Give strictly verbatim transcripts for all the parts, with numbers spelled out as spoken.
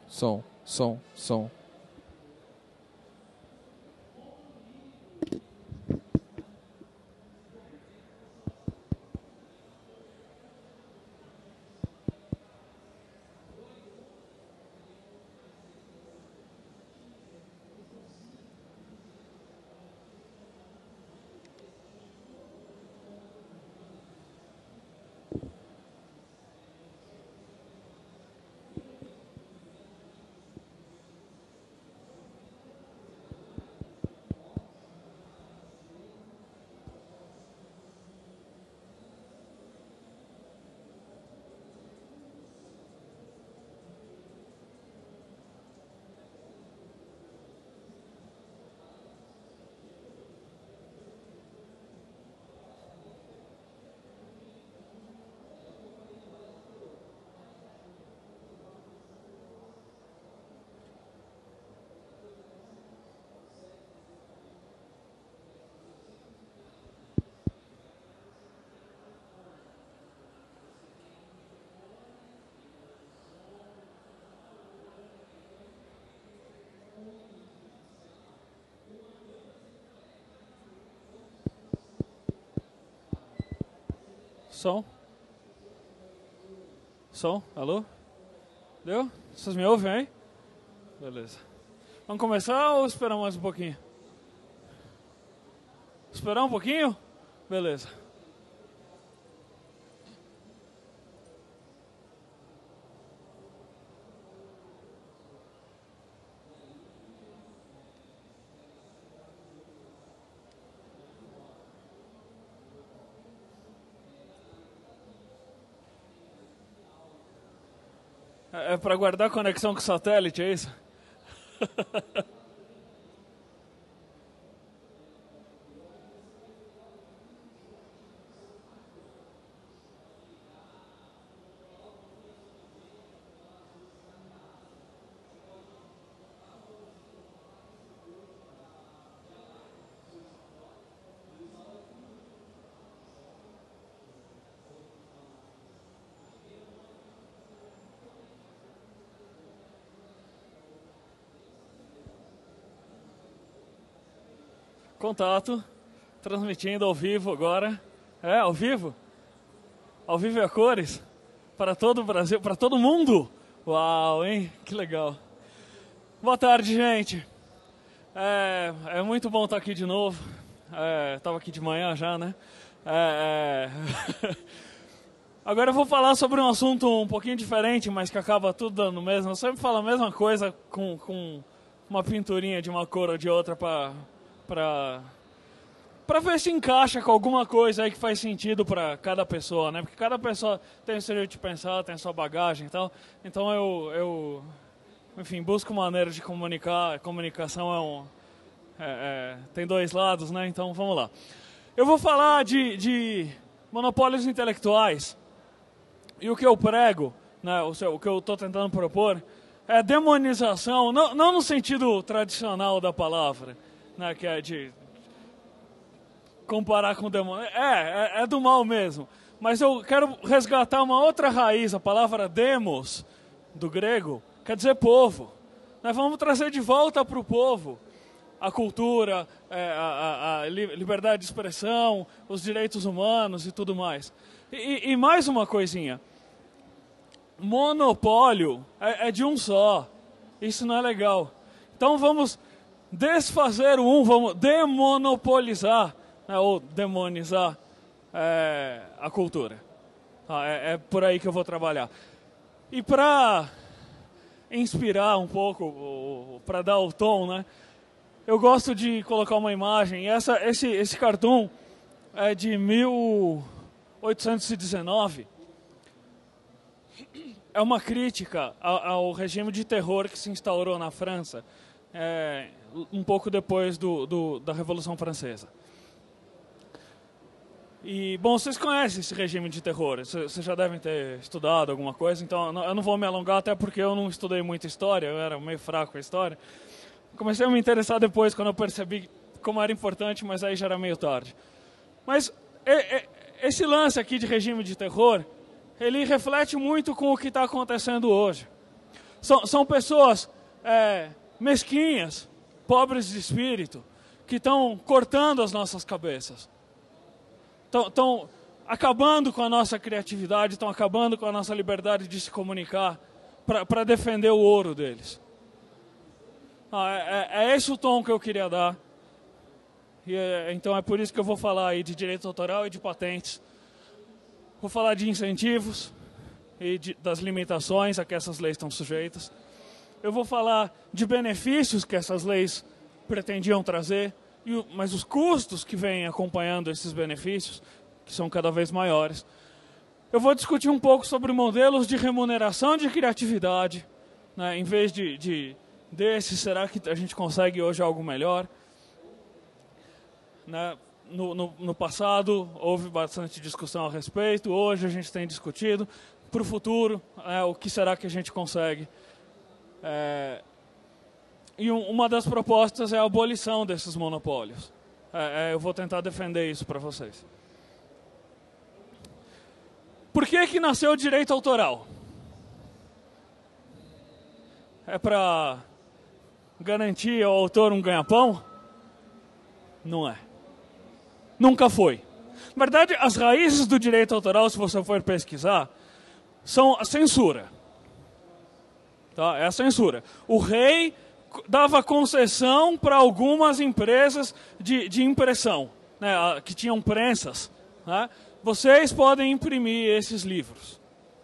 som, som, som. Som. Som, alô? Deu? Vocês me ouvem aí? Beleza. Vamos começar ou esperar mais um pouquinho? Esperar um pouquinho? Beleza. É para guardar conexão com o satélite, é isso? Contato, transmitindo ao vivo agora. É, ao vivo? Ao vivo e a cores? Para todo o Brasil, para todo mundo? Uau, hein? Que legal. Boa tarde, gente. É, é muito bom estar aqui de novo. Estava aqui de manhã já, né? É, é... Agora eu vou falar sobre um assunto um pouquinho diferente, mas que acaba tudo dando mesmo. Eu sempre falo a mesma coisa com, com uma pinturinha de uma cor ou de outra para... Pra, pra ver se encaixa com alguma coisa aí que faz sentido pra cada pessoa, né? Porque cada pessoa tem o seu jeito de pensar, tem a sua bagagem e tal. Então eu, eu enfim, busco maneira de comunicar. Comunicação é um... É, é, tem dois lados, né? Então vamos lá. Eu vou falar de, de monopólios intelectuais. E o que eu prego, né? O, seu, o que eu estou tentando propor é demonização, não, não no sentido tradicional da palavra, né, que é de comparar com o demônio. É, é, é do mal mesmo. Mas eu quero resgatar uma outra raiz. A palavra demos, do grego, quer dizer povo. Nós vamos trazer de volta para o povo a cultura, é, a, a, a liberdade de expressão, os direitos humanos e tudo mais. E, e mais uma coisinha. Monopólio é, é de um só. Isso não é legal. Então vamos... desfazer o um, vamos demonopolizar, né, ou demonizar é, a cultura. Tá, é, é por aí que eu vou trabalhar. E para inspirar um pouco, para dar o tom, né, eu gosto de colocar uma imagem. Essa, esse, esse cartoon é de mil oitocentos e dezenove. É uma crítica ao, ao regime de terror que se instaurou na França. É, um pouco depois do, do, da Revolução Francesa. E, bom, vocês conhecem esse regime de terror, vocês já devem ter estudado alguma coisa, então eu não vou me alongar, até porque eu não estudei muita história, eu era meio fraco com a história. Comecei a me interessar depois, quando eu percebi como era importante, mas aí já era meio tarde. Mas e, e, esse lance aqui de regime de terror, ele reflete muito com o que está acontecendo hoje. São, são pessoas é, mesquinhas, pobres de espírito, que estão cortando as nossas cabeças. Estão acabando com a nossa criatividade, estão acabando com a nossa liberdade de se comunicar para defender o ouro deles. Ah, é, é esse o tom que eu queria dar. E é, então é por isso que eu vou falar aí de direito autoral e de patentes. Vou falar de incentivos e de, das limitações a que essas leis estão sujeitas. Eu vou falar de benefícios que essas leis pretendiam trazer, e o, mas os custos que vêm acompanhando esses benefícios, que são cada vez maiores. Eu vou discutir um pouco sobre modelos de remuneração de criatividade, né, em vez de, de desse, será que a gente consegue hoje algo melhor? Né, no, no, no passado houve bastante discussão a respeito, hoje a gente tem discutido. Para o futuro, é, o que será que a gente consegue? É, e um, uma das propostas é a abolição desses monopólios. É, é, eu vou tentar defender isso para vocês. Por que que nasceu o direito autoral? É para garantir ao autor um ganha-pão? Não é. Nunca foi. Na verdade, as raízes do direito autoral, se você for pesquisar, são a censura. Tá? É a censura. O rei dava concessão para algumas empresas de, de impressão, né, que tinham prensas. Né? Vocês podem imprimir esses livros.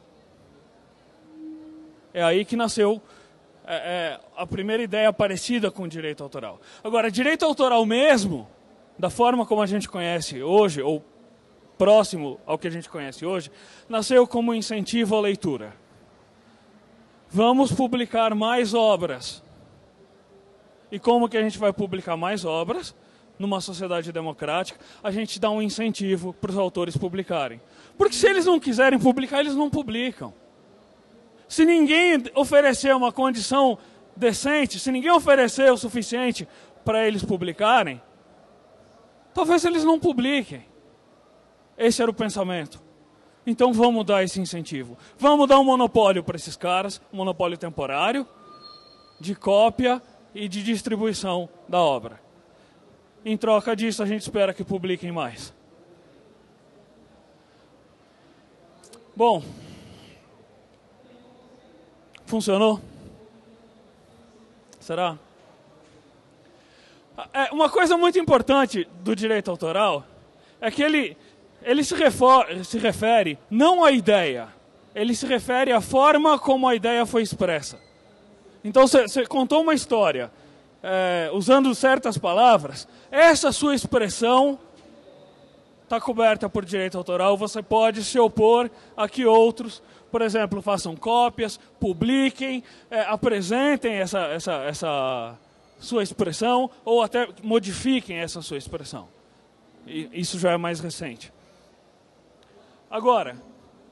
É aí que nasceu é, é, a primeira ideia parecida com o direito autoral. Agora, direito autoral mesmo, da forma como a gente conhece hoje, ou próximo ao que a gente conhece hoje, nasceu como incentivo à leitura. Vamos publicar mais obras. E como que a gente vai publicar mais obras? Numa sociedade democrática, a gente dá um incentivo para os autores publicarem. Porque se eles não quiserem publicar, eles não publicam. Se ninguém oferecer uma condição decente, se ninguém oferecer o suficiente para eles publicarem, talvez eles não publiquem. Esse era o pensamento. Então vamos dar esse incentivo. Vamos dar um monopólio para esses caras, um monopólio temporário, de cópia e de distribuição da obra. Em troca disso, a gente espera que publiquem mais. Bom, funcionou? Será? É, uma coisa muito importante do direito autoral é que ele, ele se, refor, se refere não à ideia, ele se refere à forma como a ideia foi expressa. Então, você contou uma história, é, usando certas palavras, essa sua expressão está coberta por direito autoral, você pode se opor a que outros, por exemplo, façam cópias, publiquem, é, apresentem essa, essa, essa sua expressão, ou até modifiquem essa sua expressão. E isso já é mais recente. Agora,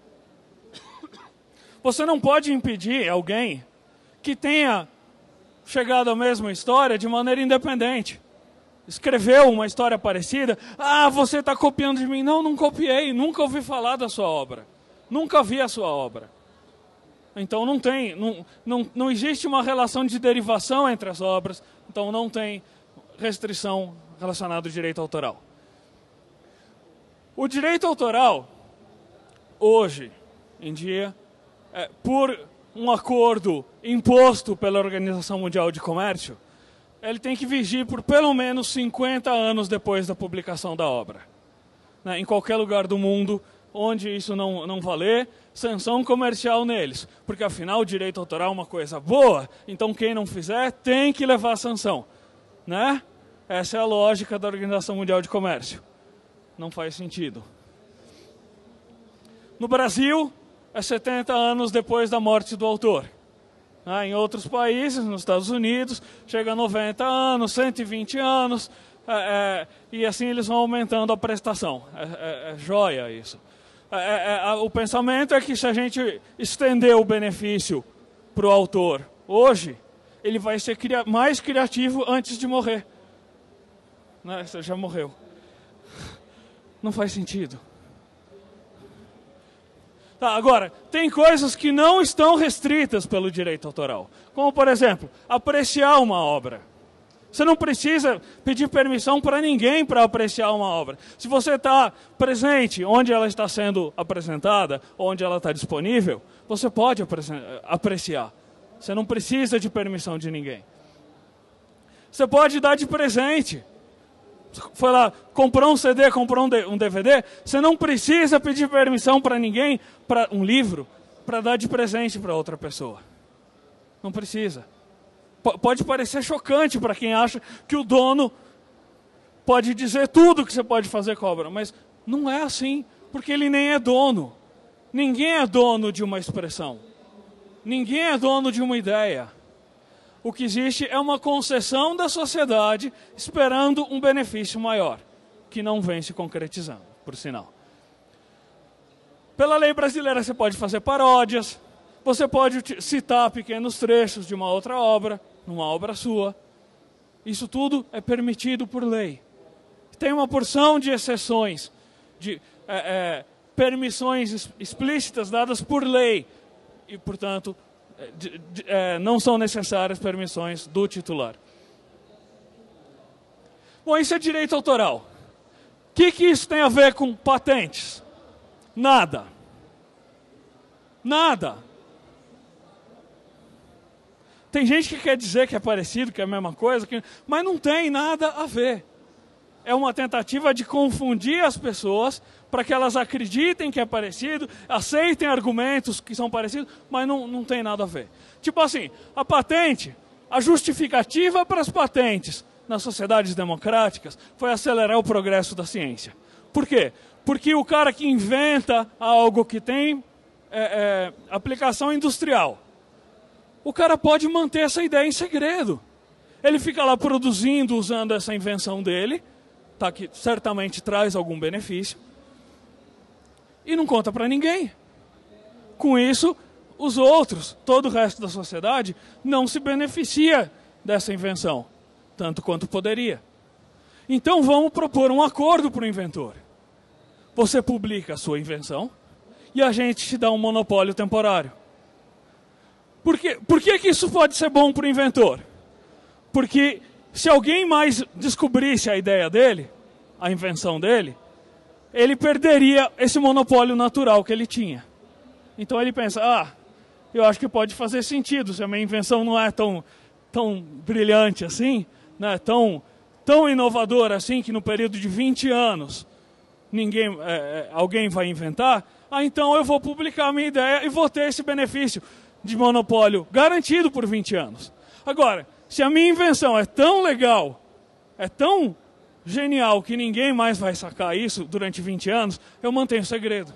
você não pode impedir alguém que tenha chegado à mesma história de maneira independente. Escreveu uma história parecida, ah, você está copiando de mim. Não, não copiei, nunca ouvi falar da sua obra. Nunca vi a sua obra. Então não tem, não, não, não existe uma relação de derivação entre as obras, então não tem restrição relacionada ao direito autoral. O direito autoral, hoje em dia, é, por um acordo imposto pela Organização Mundial de Comércio, ele tem que vigir por pelo menos cinquenta anos depois da publicação da obra. Né? Em qualquer lugar do mundo onde isso não, não valer, sanção comercial neles. Porque afinal o direito autoral é uma coisa boa, então quem não fizer tem que levar a sanção. Né? Essa é a lógica da Organização Mundial de Comércio. Não faz sentido. No Brasil, é setenta anos depois da morte do autor. Ah, em outros países, nos Estados Unidos, chega a noventa anos, cento e vinte anos, é, é, e assim eles vão aumentando a prestação. É, é, é joia isso. É, é, o pensamento é que se a gente estender o benefício para o autor hoje, ele vai ser cria- mais criativo antes de morrer. Né? Você já morreu. Não faz sentido. Tá, agora, tem coisas que não estão restritas pelo direito autoral. Como, por exemplo, apreciar uma obra. Você não precisa pedir permissão para ninguém para apreciar uma obra. Se você está presente onde ela está sendo apresentada, onde ela está disponível, você pode apreciar. Você não precisa de permissão de ninguém. Você pode dar de presente. Foi lá, comprou um C D, comprou um D V D, você não precisa pedir permissão para ninguém, para um livro, para dar de presente para outra pessoa. Não precisa. P- pode parecer chocante para quem acha que o dono pode dizer tudo que você pode fazer com a obra, mas não é assim, porque ele nem é dono. Ninguém é dono de uma expressão. Ninguém é dono de uma ideia. O que existe é uma concessão da sociedade esperando um benefício maior, que não vem se concretizando, por sinal. Pela lei brasileira você pode fazer paródias, você pode citar pequenos trechos de uma outra obra, numa obra sua. Isso tudo é permitido por lei. Tem uma porção de exceções, de é, é, permissões explícitas dadas por lei, e, portanto, De, de, é, não são necessárias permissões do titular. Bom, isso é direito autoral. O que, que isso tem a ver com patentes? Nada. Nada. Tem gente que quer dizer que é parecido, que é a mesma coisa, que... mas não tem nada a ver. É uma tentativa de confundir as pessoas para que elas acreditem que é parecido, aceitem argumentos que são parecidos, mas não, não tem nada a ver. Tipo assim, a patente, a justificativa para as patentes nas sociedades democráticas foi acelerar o progresso da ciência. Por quê? Porque o cara que inventa algo que tem é, é, aplicação industrial, o cara pode manter essa ideia em segredo. Ele fica lá produzindo, usando essa invenção dele, tá, que certamente traz algum benefício, e não conta para ninguém. Com isso, os outros, todo o resto da sociedade, não se beneficia dessa invenção, tanto quanto poderia. Então vamos propor um acordo para o inventor. Você publica a sua invenção e a gente te dá um monopólio temporário. Por que, por que que isso pode ser bom para o inventor? Porque se alguém mais descobrisse a ideia dele, a invenção dele, ele perderia esse monopólio natural que ele tinha. Então ele pensa, ah, eu acho que pode fazer sentido, se a minha invenção não é tão, tão brilhante assim, né, tão, tão inovadora assim, que no período de vinte anos ninguém, é, alguém vai inventar, ah, então eu vou publicar a minha ideia e vou ter esse benefício de monopólio garantido por vinte anos. Agora, se a minha invenção é tão legal, é tão genial que ninguém mais vai sacar isso durante vinte anos, eu mantenho o segredo.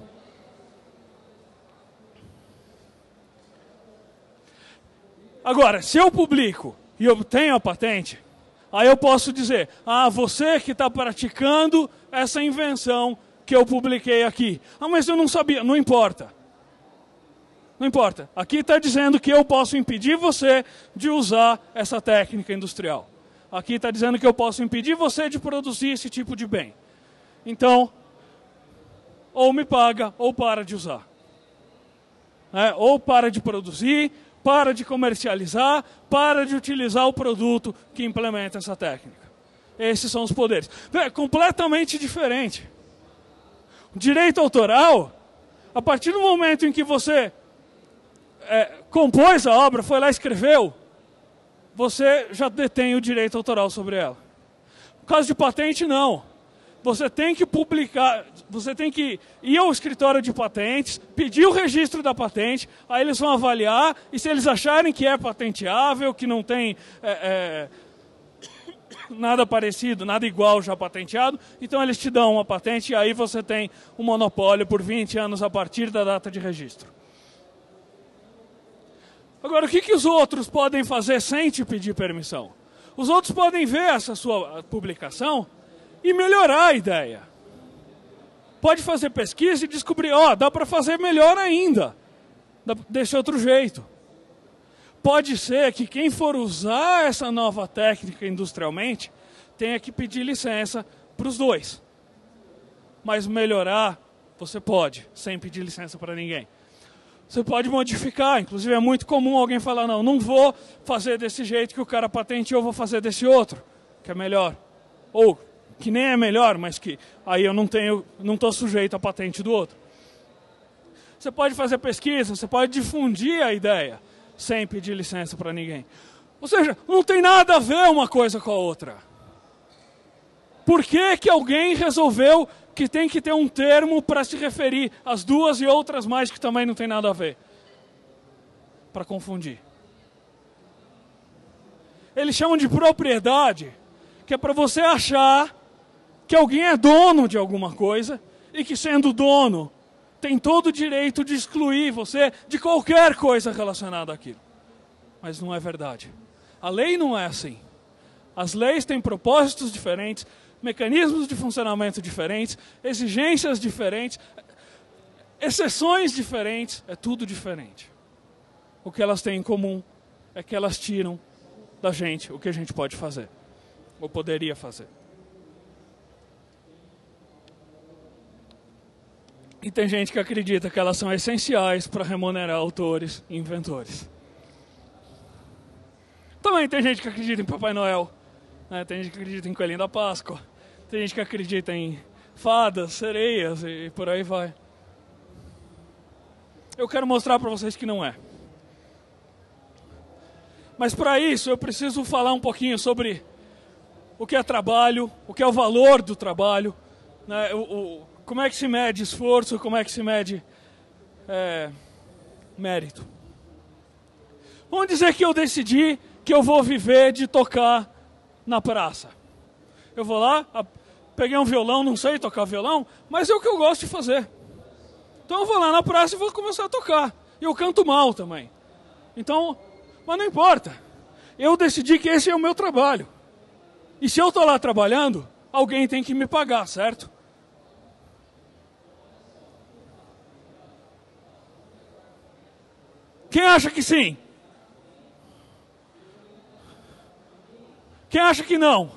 Agora, se eu publico e obtenho a patente, aí eu posso dizer, ah, você que está praticando essa invenção que eu publiquei aqui. Ah, mas eu não sabia. Não importa. Não importa. Aqui está dizendo que eu posso impedir você de usar essa técnica industrial. Aqui está dizendo que eu posso impedir você de produzir esse tipo de bem. Então, ou me paga, ou para de usar. É, ou para de produzir, para de comercializar, para de utilizar o produto que implementa essa técnica. Esses são os poderes. É completamente diferente. O direito autoral, a partir do momento em que você é, compôs a obra, foi lá e escreveu, você já detém o direito autoral sobre ela. No caso de patente, não. Você tem que publicar, você tem que ir ao escritório de patentes, pedir o registro da patente, aí eles vão avaliar, e se eles acharem que é patenteável, que não tem é, é, nada parecido, nada igual já patenteado, então eles te dão uma patente, e aí você tem um monopólio por vinte anos a partir da data de registro. Agora, o que, que os outros podem fazer sem te pedir permissão? Os outros podem ver essa sua publicação e melhorar a ideia. Pode fazer pesquisa e descobrir, ó, oh, dá para fazer melhor ainda, desse outro jeito. Pode ser que quem for usar essa nova técnica industrialmente tenha que pedir licença para os dois. Mas melhorar, você pode, sem pedir licença para ninguém. Você pode modificar, inclusive é muito comum alguém falar, não, não vou fazer desse jeito que o cara patenteou, eu vou fazer desse outro, que é melhor. Ou, que nem é melhor, mas que aí eu não tenho, não estou sujeito à patente do outro. Você pode fazer pesquisa, você pode difundir a ideia, sem pedir licença para ninguém. Ou seja, não tem nada a ver uma coisa com a outra. Por que que alguém resolveu que tem que ter um termo para se referir às duas e outras mais que também não tem nada a ver? Para confundir. Eles chamam de propriedade, que é para você achar que alguém é dono de alguma coisa e que, sendo dono, tem todo o direito de excluir você de qualquer coisa relacionada àquilo. Mas não é verdade. A lei não é assim. As leis têm propósitos diferentes, mecanismos de funcionamento diferentes, exigências diferentes, exceções diferentes, é tudo diferente. O que elas têm em comum é que elas tiram da gente o que a gente pode fazer, ou poderia fazer. E tem gente que acredita que elas são essenciais para remunerar autores e inventores. Também tem gente que acredita em Papai Noel. Né? Tem gente que acredita em Coelhinho da Páscoa. Tem gente que acredita em fadas, sereias e por aí vai. Eu quero mostrar para vocês que não é. Mas para isso eu preciso falar um pouquinho sobre o que é trabalho, o que é o valor do trabalho, né? o, o, como é que se mede esforço, como é que se mede é, mérito. Vamos dizer que eu decidi que eu vou viver de tocar na praça. Eu vou lá, peguei um violão, não sei tocar violão, mas é o que eu gosto de fazer. Então eu vou lá na praça e vou começar a tocar. E eu canto mal também. Então, mas não importa. Eu decidi que esse é o meu trabalho. E se eu estou lá trabalhando, alguém tem que me pagar, certo? Quem acha que sim? Quem acha que não?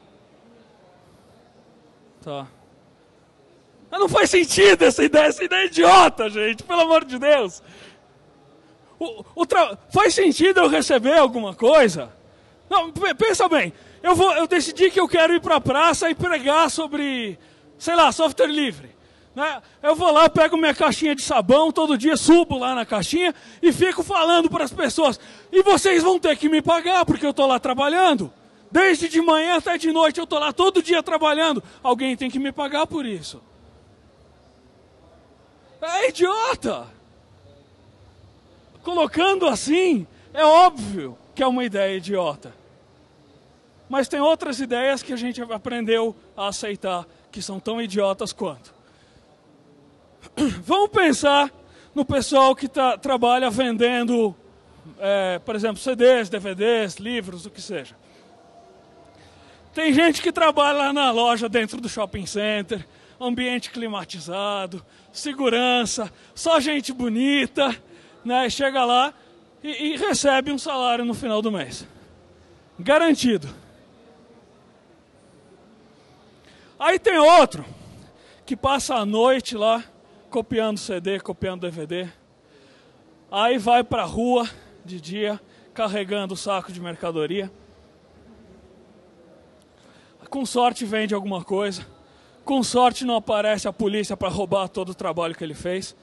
Tá. Mas não faz sentido essa ideia, essa ideia é idiota, gente, pelo amor de Deus. O, o tra... Faz sentido eu receber alguma coisa? Não, pensa bem, eu, vou, eu decidi que eu quero ir para a praça e pregar sobre, sei lá, software livre. Né? Eu vou lá, pego minha caixinha de sabão, todo dia subo lá na caixinha e fico falando para as pessoas. E vocês vão ter que me pagar, porque eu estou lá trabalhando. Desde de manhã até de noite eu estou lá todo dia trabalhando. Alguém tem que me pagar por isso. É idiota! Colocando assim, é óbvio que é uma ideia idiota. Mas tem outras ideias que a gente aprendeu a aceitar, que são tão idiotas quanto. Vamos pensar no pessoal que tá, trabalha vendendo, é, por exemplo, C Ds, D V Ds, livros, o que seja. Tem gente que trabalha lá na loja dentro do shopping center, ambiente climatizado, segurança, só gente bonita, né? Chega lá e, e recebe um salário no final do mês. Garantido. Aí tem outro que passa a noite lá, copiando C D, copiando D V D. Aí vai para a rua de dia, carregando o saco de mercadoria. Com sorte vende alguma coisa. Com sorte não aparece a polícia para roubar todo o trabalho que ele fez.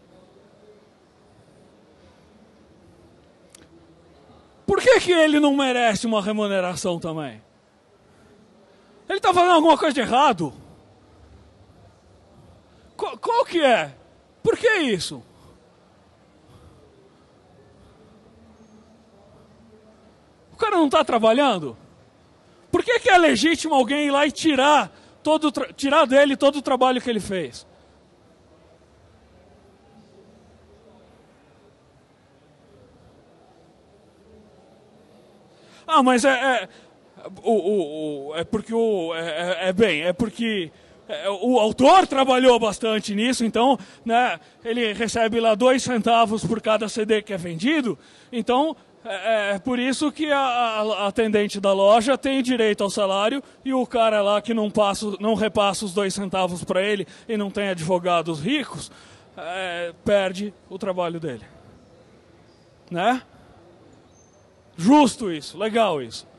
Por que que ele não merece uma remuneração também? Ele está fazendo alguma coisa de errado? Qual, qual que é? Por que isso? O cara não está trabalhando? Por que que é legítimo alguém ir lá e tirar, todo, tirar dele todo o trabalho que ele fez? Ah, mas é, é, o, o, o, é porque o, é, é bem, é porque o autor trabalhou bastante nisso, então, né, ele recebe lá dois centavos por cada C D que é vendido, então é, é por isso que a, a atendente da loja tem direito ao salário e o cara lá que não, passa, não repassa os dois centavos para ele e não tem advogados ricos, é, perde o trabalho dele. Né? Justo isso, legal isso.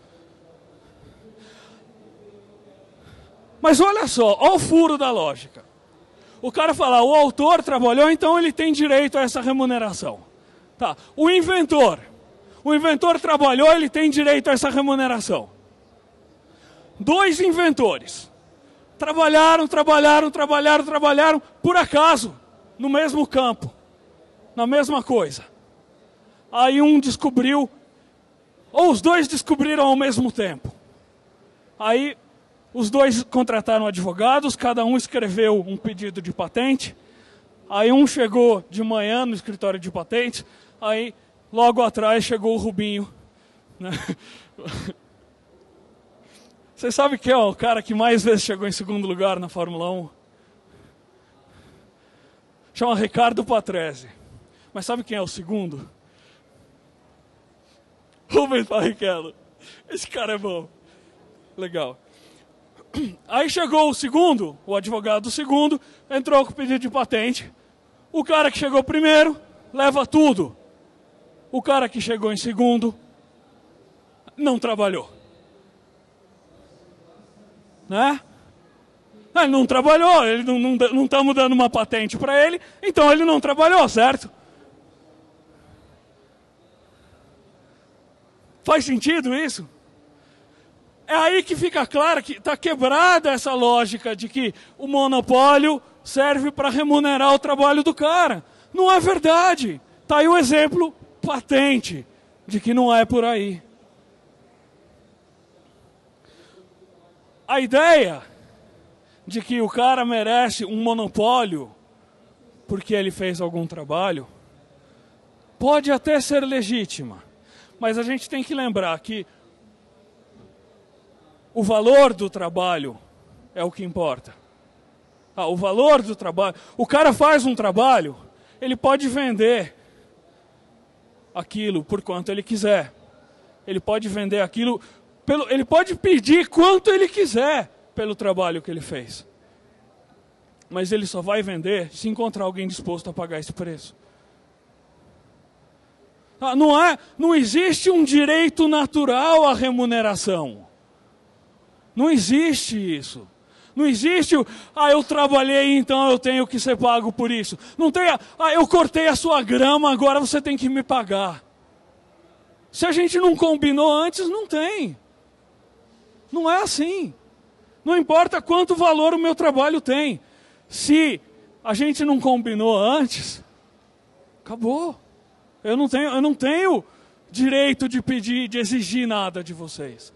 Mas olha só, olha o furo da lógica. O cara fala, o autor trabalhou, então ele tem direito a essa remuneração. Tá. O inventor. O inventor trabalhou, ele tem direito a essa remuneração. Dois inventores. Trabalharam, trabalharam, trabalharam, trabalharam, por acaso, no mesmo campo. Na mesma coisa. Aí um descobriu, ou os dois descobriram ao mesmo tempo. Aí os dois contrataram advogados, cada um escreveu um pedido de patente. Aí um chegou de manhã no escritório de patentes, aí logo atrás chegou o Rubinho. Né? Você sabe quem é o cara que mais vezes chegou em segundo lugar na Fórmula um? Chama Ricardo Patrese. Mas sabe quem é o segundo? Rubens Barrichello. Esse cara é bom. Legal. Aí chegou o segundo, o advogado do segundo, entrou com o pedido de patente. O cara que chegou primeiro, leva tudo. O cara que chegou em segundo, não trabalhou. Né? Ele não trabalhou, ele não, não, não estamos dando uma patente para ele, então ele não trabalhou, certo? Faz sentido isso? É aí que fica claro que está quebrada essa lógica de que o monopólio serve para remunerar o trabalho do cara. Não é verdade. Está aí o exemplo patente de que não é por aí. A ideia de que o cara merece um monopólio porque ele fez algum trabalho pode até ser legítima, mas a gente tem que lembrar que o valor do trabalho é o que importa. Ah, o valor do trabalho. O cara faz um trabalho, ele pode vender aquilo por quanto ele quiser. Ele pode vender aquilo, pelo, ele pode pedir quanto ele quiser pelo trabalho que ele fez. Mas ele só vai vender se encontrar alguém disposto a pagar esse preço. Ah, não é, não existe um direito natural à remuneração. Não existe isso. Não existe o, ah, eu trabalhei, então eu tenho que ser pago por isso. Não tem, ah, eu cortei a sua grama, agora você tem que me pagar. Se a gente não combinou antes, não tem. Não é assim. Não importa quanto valor o meu trabalho tem. Se a gente não combinou antes, acabou. Eu não tenho, eu não tenho direito de pedir, de exigir nada de vocês.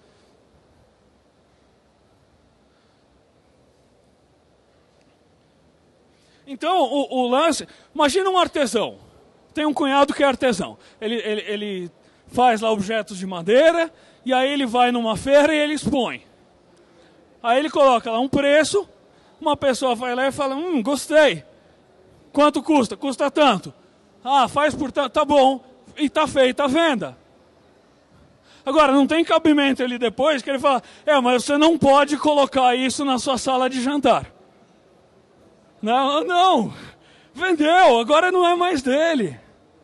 Então, o, o lance... Imagina um artesão. Tem um cunhado que é artesão. Ele, ele, ele faz lá objetos de madeira, e aí ele vai numa feira e ele expõe. Aí ele coloca lá um preço, uma pessoa vai lá e fala, hum, gostei. Quanto custa? Custa tanto. Ah, faz por tanto, tá bom. E tá feita a venda. Agora, não tem cabimento ele depois que ele fala, é, mas você não pode colocar isso na sua sala de jantar. Não, não, vendeu, agora não é mais dele.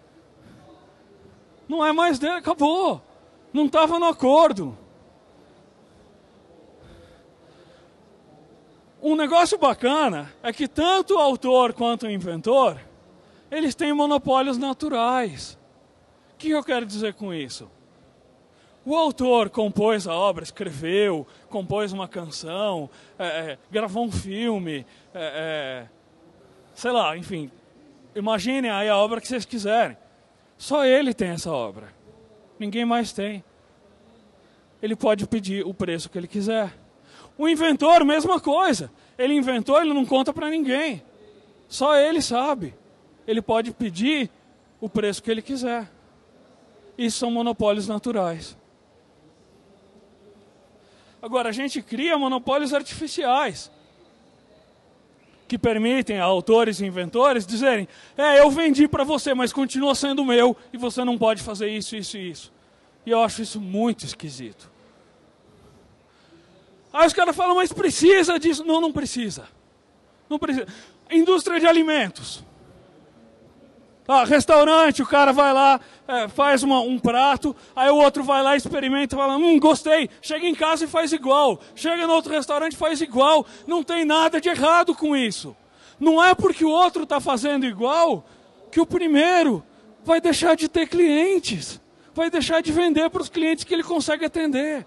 Não é mais dele, acabou. Não estava no acordo. Um negócio bacana é que tanto o autor quanto o inventor, eles têm monopólios naturais. O que eu quero dizer com isso? O autor compôs a obra, escreveu, compôs uma canção, é, é, gravou um filme, é, é, sei lá, enfim. Imaginem aí a obra que vocês quiserem. Só ele tem essa obra. Ninguém mais tem. Ele pode pedir o preço que ele quiser. O inventor, mesma coisa. Ele inventou, ele não conta para ninguém. Só ele sabe. Ele pode pedir o preço que ele quiser. Isso são monopólios naturais. Agora, a gente cria monopólios artificiais que permitem a autores e inventores dizerem, é, eu vendi para você, mas continua sendo meu e você não pode fazer isso, isso e isso. E eu acho isso muito esquisito. Aí os caras falam, mas precisa disso? Não, não precisa. Não precisa. Indústria de alimentos. Ah, restaurante, o cara vai lá, é, faz uma, um prato, aí o outro vai lá, experimenta e fala, hum, gostei. Chega em casa e faz igual. Chega no outro restaurante e faz igual. Não tem nada de errado com isso. Não é porque o outro está fazendo igual que o primeiro vai deixar de ter clientes. Vai deixar de vender para os clientes que ele consegue atender.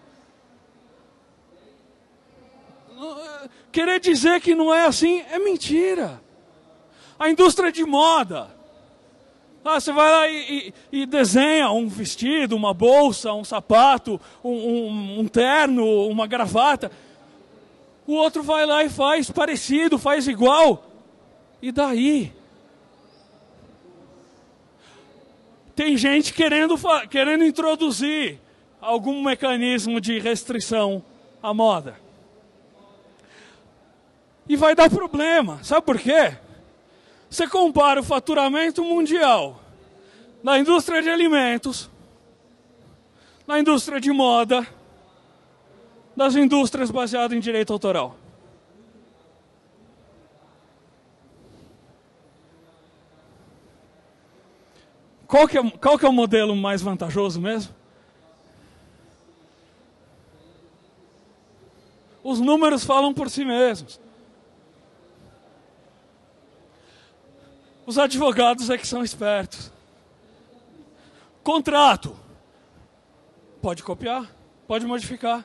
Querer dizer que não é assim é mentira. A indústria de moda. Ah, você vai lá e, e, e desenha um vestido, uma bolsa, um sapato, um, um, um terno, uma gravata. O outro vai lá e faz parecido, faz igual. E daí? Tem gente querendo, querendo introduzir algum mecanismo de restrição à moda. E vai dar problema. Sabe por quê? Você compara o faturamento mundial na indústria de alimentos, na indústria de moda, das indústrias baseadas em direito autoral. Qual que é, qual que é o modelo mais vantajoso mesmo? Os números falam por si mesmos. Os advogados é que são espertos. Contrato. Pode copiar, pode modificar.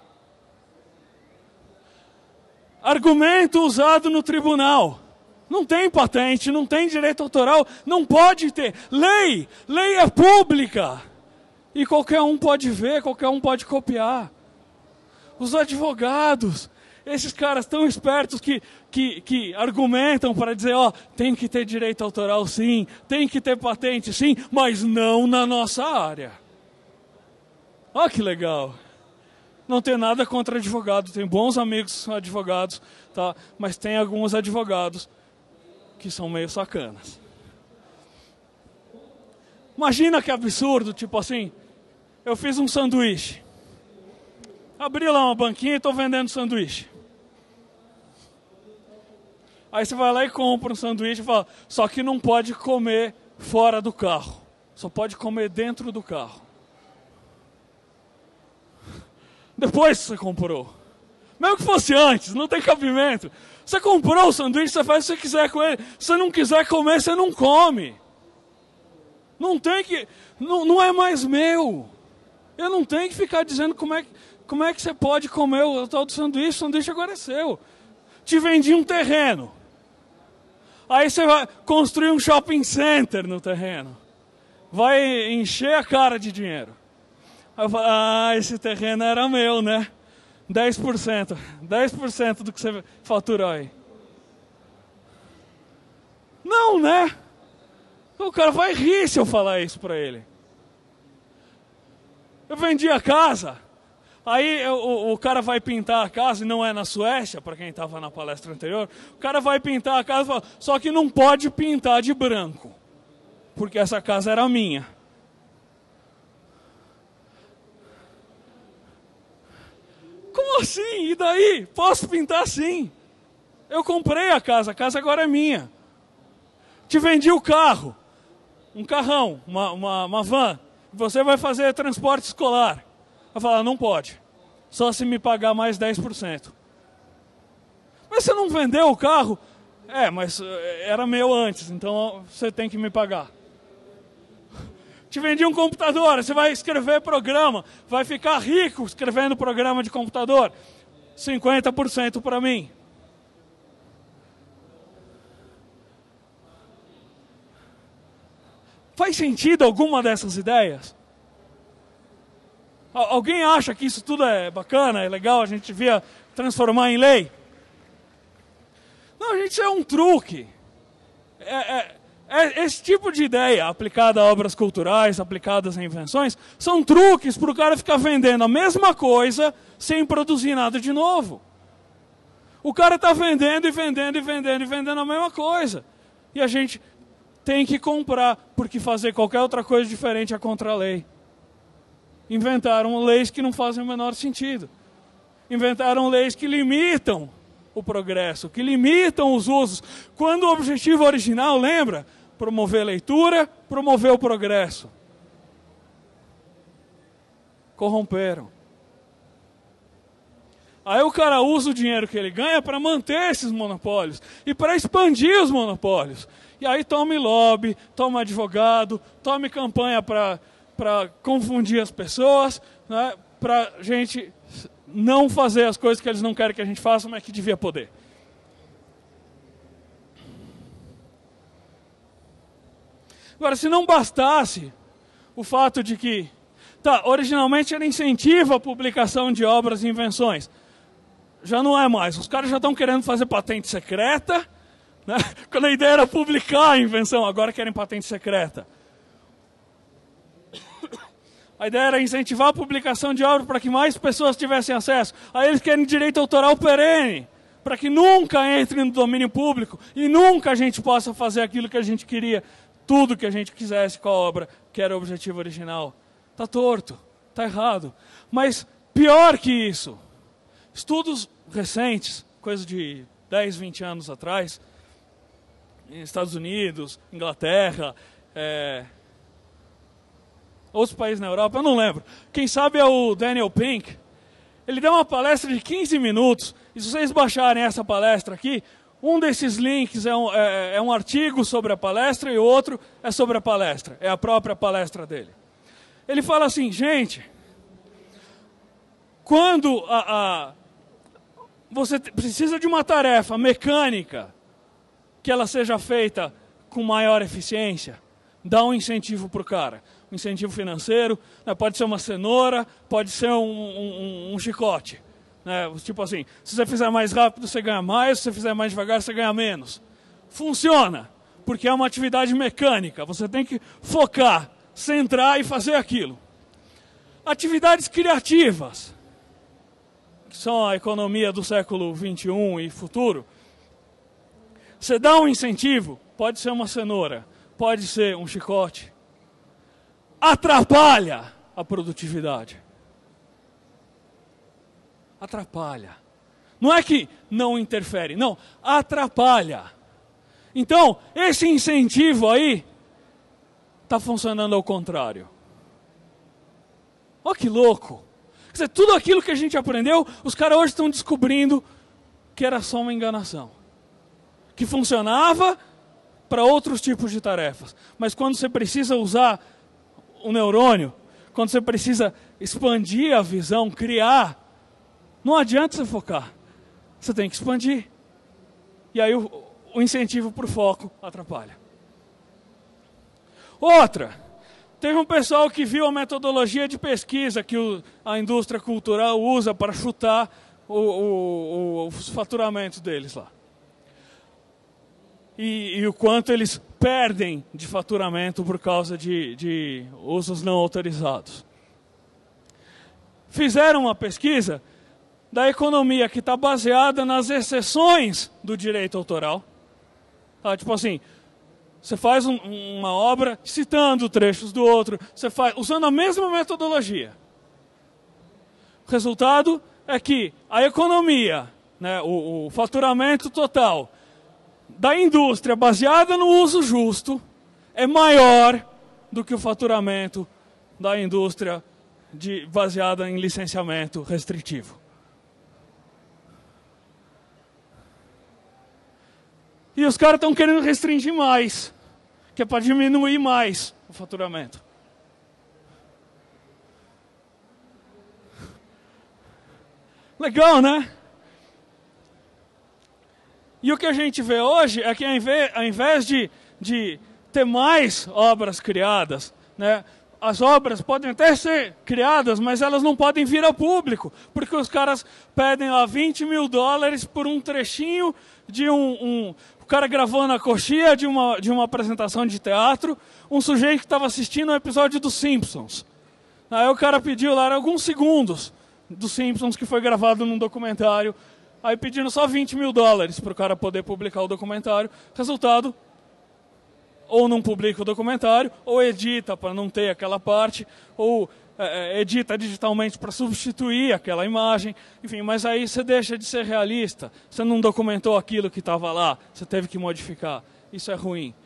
Argumento usado no tribunal. Não tem patente, não tem direito autoral, não pode ter. Lei, lei é pública. E qualquer um pode ver, qualquer um pode copiar. Os advogados, esses caras tão espertos que, que, que argumentam para dizer, ó, tem que ter direito autoral sim, tem que ter patente sim, mas não na nossa área. Ó que legal. Não tem nada contra advogado, tem bons amigos advogados, tá? Mas tem alguns advogados que são meio sacanas. Imagina que absurdo, tipo assim, eu fiz um sanduíche. Abri lá uma banquinha e estou vendendo sanduíche. Aí você vai lá e compra um sanduíche e fala, só que não pode comer fora do carro. Só pode comer dentro do carro. Depois que você comprou. Mesmo que fosse antes, não tem cabimento. Você comprou o sanduíche, você faz o que você quiser com ele. Se você não quiser comer, você não come. Não tem que... Não, não é mais meu. Eu não tenho que ficar dizendo como é, como é que você pode comer o, o tal do sanduíche. O sanduíche agora é seu. Te vendi um terreno. Aí você vai construir um shopping center no terreno. Vai encher a cara de dinheiro. Aí eu falo, ah, esse terreno era meu, né? dez por cento. dez por cento do que você faturou aí. Não, né? O cara vai rir se eu falar isso para ele. Eu vendi a casa, aí eu, o, o cara vai pintar a casa, e não é na Suécia, para quem estava na palestra anterior, o cara vai pintar a casa e fala, só que não pode pintar de branco, porque essa casa era minha. Como assim? E daí? Posso pintar sim. Eu comprei a casa, a casa agora é minha. Te vendi o carro, um carrão, uma, uma, uma van. Você vai fazer transporte escolar. Vai falar, não pode. Só se me pagar mais dez por cento. Mas você não vendeu o carro? É, mas era meu antes, então você tem que me pagar. Te vendi um computador, você vai escrever programa, vai ficar rico escrevendo programa de computador. cinquenta por cento para mim. Faz sentido alguma dessas ideias? Alguém acha que isso tudo é bacana, é legal, a gente devia transformar em lei? Não, gente, isso é um truque. É, é, é, esse tipo de ideia aplicada a obras culturais, aplicadas a invenções, são truques para o cara ficar vendendo a mesma coisa sem produzir nada de novo. O cara está vendendo e vendendo e vendendo e vendendo a mesma coisa. E a gente tem que comprar, porque fazer qualquer outra coisa diferente é contra a lei. Inventaram leis que não fazem o menor sentido. Inventaram leis que limitam o progresso, que limitam os usos. Quando o objetivo original, lembra? promover leitura, promover o progresso. Corromperam. Aí o cara usa o dinheiro que ele ganha para manter esses monopólios e para expandir os monopólios. E aí tome lobby, tome advogado, tome campanha para para confundir as pessoas, né, para a gente não fazer as coisas que eles não querem que a gente faça, mas que devia poder. Agora, se não bastasse o fato de que, tá, originalmente era incentivo à publicação de obras e invenções, já não é mais. Os caras já estão querendo fazer patente secreta, né? Quando a ideia era publicar a invenção, agora querem patente secreta. A ideia era incentivar a publicação de obras para que mais pessoas tivessem acesso. Aí eles querem direito autoral perene, para que nunca entre no domínio público e nunca a gente possa fazer aquilo que a gente queria, tudo que a gente quisesse com a obra, que era o objetivo original. Está torto, está errado. Mas pior que isso, estudos recentes, coisa de dez, vinte anos atrás, em Estados Unidos, Inglaterra, é, outros países na Europa, eu não lembro. Quem sabe é o Daniel Pink. Ele deu uma palestra de quinze minutos, e se vocês baixarem essa palestra aqui, um desses links é um, é, é um artigo sobre a palestra e o outro é sobre a palestra, é a própria palestra dele. Ele fala assim, gente, quando a, a, você precisa de uma tarefa mecânica, que ela seja feita com maior eficiência, dá um incentivo para o cara. Um incentivo financeiro, né, pode ser uma cenoura, pode ser um, um, um chicote. Né, tipo assim, se você fizer mais rápido, você ganha mais, se você fizer mais devagar, você ganha menos. Funciona, porque é uma atividade mecânica, você tem que focar, centrar e fazer aquilo. Atividades criativas, que são a economia do século vinte e um e futuro, você dá um incentivo, pode ser uma cenoura, pode ser um chicote, atrapalha a produtividade. Atrapalha. Não é que não interfere, não, atrapalha. Então, esse incentivo aí está funcionando ao contrário. Olha que louco. Quer dizer, tudo aquilo que a gente aprendeu, os caras hoje estão descobrindo que era só uma enganação. Que funcionava para outros tipos de tarefas. Mas quando você precisa usar o neurônio, quando você precisa expandir a visão, criar, não adianta você focar. Você tem que expandir. E aí o, o incentivo para o foco atrapalha. Outra, teve um pessoal que viu a metodologia de pesquisa que o, a indústria cultural usa para chutar o, o, o, os faturamentos deles lá. E, e o quanto eles perdem de faturamento por causa de, de usos não autorizados. Fizeram uma pesquisa da economia que está baseada nas exceções do direito autoral. Tá? Tipo assim, você faz um, uma obra citando trechos do outro, você faz, usando a mesma metodologia. O resultado é que a economia, né, o, o faturamento total da indústria baseada no uso justo é maior do que o faturamento da indústria de, baseada em licenciamento restritivo. E os caras estão querendo restringir mais, que é para diminuir mais o faturamento. Legal, né? E o que a gente vê hoje é que ao invés, ao invés de, de ter mais obras criadas, né, as obras podem até ser criadas, mas elas não podem vir ao público, porque os caras pedem lá vinte mil dólares por um trechinho de um, um... O cara gravou na coxia de uma, de uma apresentação de teatro, um sujeito que estava assistindo um episódio dos Simpsons. Aí o cara pediu lá alguns segundos dos Simpsons que foi gravado num documentário. Aí pedindo só vinte mil dólares para o cara poder publicar o documentário. Resultado, ou não publica o documentário, ou edita para não ter aquela parte, ou é, edita digitalmente para substituir aquela imagem. Enfim, mas aí você deixa de ser realista. Você não documentou aquilo que estava lá, você teve que modificar. Isso é ruim.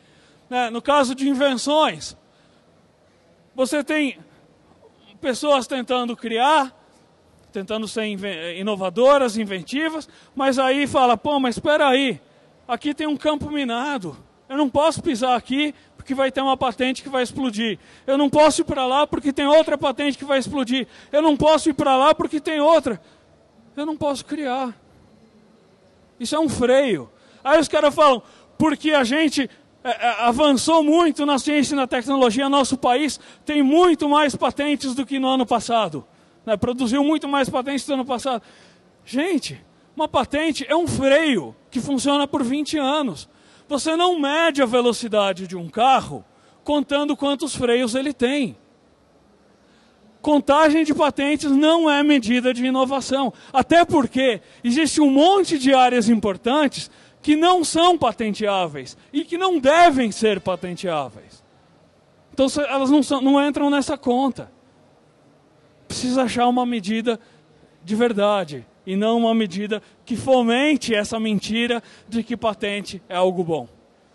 né? No caso de invenções, você tem pessoas tentando criar, tentando ser inovadoras, inventivas, mas aí fala, pô, mas espera aí, aqui tem um campo minado, eu não posso pisar aqui porque vai ter uma patente que vai explodir. Eu não posso ir para lá porque tem outra patente que vai explodir. Eu não posso ir para lá porque tem outra. Eu não posso criar. Isso é um freio. Aí os caras falam, porque a gente é, é, avançou muito na ciência e na tecnologia, nosso país tem muito mais patentes do que no ano passado. Né? Produziu muito mais patentes do que no ano passado. Gente, uma patente é um freio que funciona por vinte anos. Você não mede a velocidade de um carro contando quantos freios ele tem. Contagem de patentes não é medida de inovação. Até porque existe um monte de áreas importantes que não são patenteáveis e que não devem ser patenteáveis. Então elas não, são, não entram nessa conta. Precisa achar uma medida de verdade e não uma medida que fomente essa mentira de que patente é algo bom.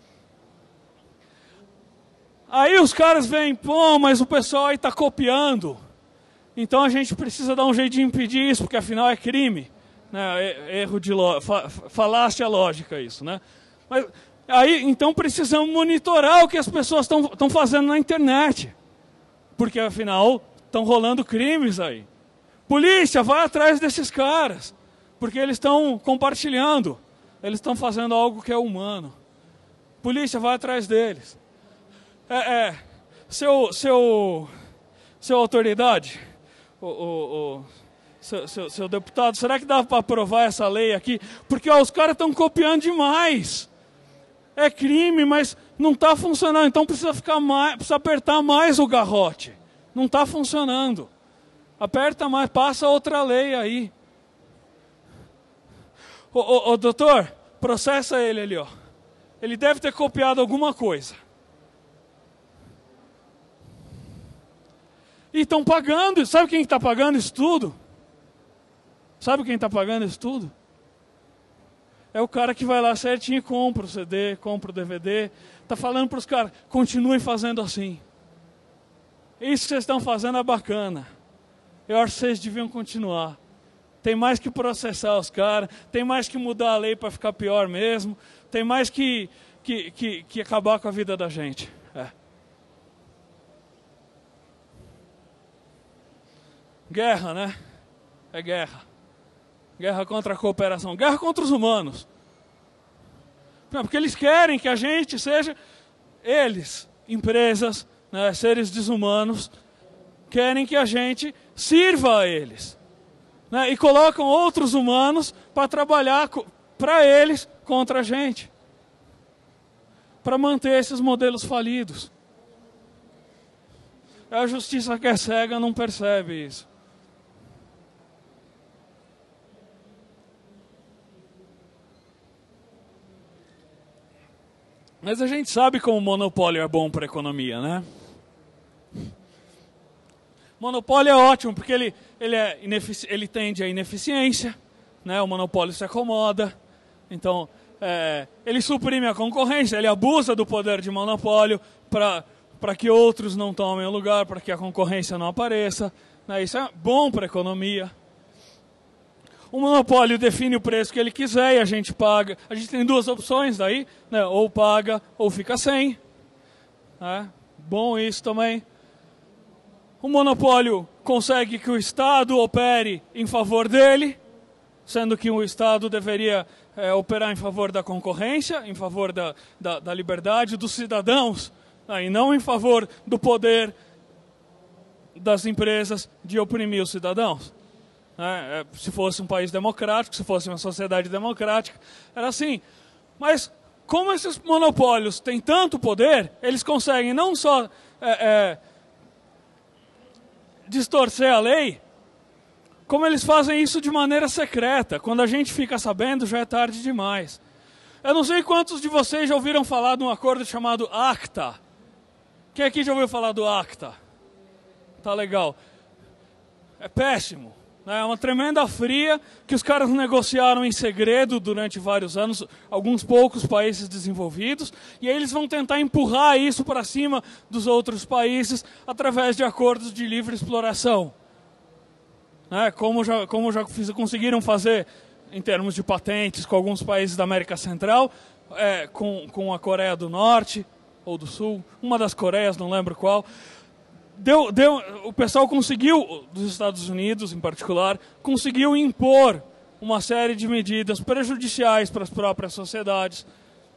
Aí os caras veem, pô, mas o pessoal aí está copiando. Então a gente precisa dar um jeito de impedir isso, porque afinal é crime. Né? Erro de lo... falácia lógica isso, né? Mas aí, então precisamos monitorar o que as pessoas estão fazendo na internet. Porque afinal estão rolando crimes aí. Polícia, vai atrás desses caras, porque eles estão compartilhando, eles estão fazendo algo que é humano. Polícia, vai atrás deles. É, é seu, seu, seu autoridade, o, o, o, seu, seu, seu deputado, será que dá para aprovar essa lei aqui? Porque ó, os caras estão copiando demais. É crime, mas não está funcionando, então precisa, ficar mais, precisa apertar mais o garrote. Não está funcionando. Aperta mais, passa outra lei aí. Ô, ô, ô, doutor, processa ele ali, ó. Ele deve ter copiado alguma coisa. E estão pagando. Sabe quem está pagando isso tudo? Sabe quem está pagando isso tudo? É o cara que vai lá certinho e compra o C D, compra o D V D. Está falando para os caras, continuem fazendo assim. Isso que vocês estão fazendo é bacana. Eu acho que vocês deviam continuar. Tem mais que processar os caras, tem mais que mudar a lei para ficar pior mesmo, tem mais que, que, que, que acabar com a vida da gente. É. Guerra, né? É guerra. Guerra contra a cooperação, guerra contra os humanos. Porque eles querem que a gente seja, eles, empresas, né, seres desumanos, querem que a gente sirva a eles. Né, e colocam outros humanos para trabalhar para eles contra a gente. Para manter esses modelos falidos. A justiça que é cega não percebe isso. Mas a gente sabe como o monopólio é bom para a economia, né? Monopólio é ótimo porque ele, ele, é ele tende à ineficiência, né? O monopólio se acomoda, então é, ele suprime a concorrência, ele abusa do poder de monopólio para que outros não tomem o lugar, para que a concorrência não apareça, né? Isso é bom para a economia. O monopólio define o preço que ele quiser e a gente paga. A gente tem duas opções daí, né? Ou paga ou fica sem. Né? Bom isso também. O monopólio consegue que o Estado opere em favor dele, sendo que o Estado deveria é, operar em favor da concorrência, em favor da, da, da liberdade dos cidadãos, né? E não em favor do poder das empresas de oprimir os cidadãos. É, se fosse um país democrático, se fosse uma sociedade democrática, era assim. Mas como esses monopólios têm tanto poder, eles conseguem não só é, é, distorcer a lei, como eles fazem isso de maneira secreta. Quando a gente fica sabendo, já é tarde demais. Eu não sei quantos de vocês já ouviram falar de um acordo chamado ACTA. Quem aqui já ouviu falar do ACTA? Tá legal. É péssimo. É uma tremenda fria que os caras negociaram em segredo durante vários anos, alguns poucos países desenvolvidos, e aí eles vão tentar empurrar isso para cima dos outros países através de acordos de livre exploração. É, como já, como já fiz, conseguiram fazer em termos de patentes com alguns países da América Central, é, com, com a Coreia do Norte ou do Sul, uma das Coreias, não lembro qual. Deu, deu, o pessoal conseguiu, dos Estados Unidos em particular, conseguiu impor uma série de medidas prejudiciais para as próprias sociedades